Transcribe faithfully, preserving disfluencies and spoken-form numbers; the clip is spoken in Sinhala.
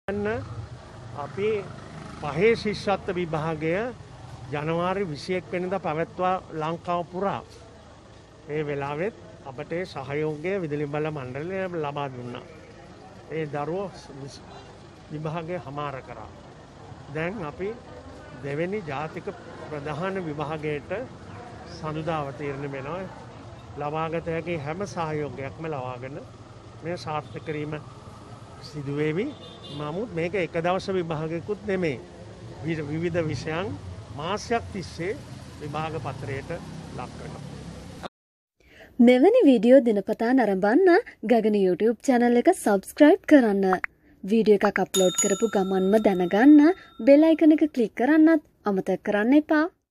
අපි පහේ ශිෂ්‍යත්ව විභාගය ජනවාරි විසිඑක වෙනිදා පැවැත්වුවා ලංකාව පුරා. ඒ වෙලාවෙත් අපට සහයෝගය විදුලි බල මණ්ඩලය ලබා දුන්නා. ඒ දරුවෝ විභාගය හමාර කරා. දැන් අපි දෙවෙනි ජාතික ප්‍රධාන විභාගයට සඳුදා අවතීර්ණ වෙනවා. ලබාගත හැකි හැම සහයෝගයක්ම ලබාගෙන මේ සාර්ථක කිරීම සිදුවේවි. නමුත් මේක එක දවස විභාගයකුත් නෙමෙයි. විවිධ විෂයන් මාසයක් තිස්සේ විභාග පත්‍රයට ලක් කරනවා. මෙවැනි වීඩියෝ දිනපතා නරඹන්න ගගන YouTube channel එක subscribe කරන්න. වීඩියෝ එකක් අප්ලෝඩ් කරපු ගමන්ම දැනගන්න bell icon එක click කරන්නත් අමතක කරන්න එපා.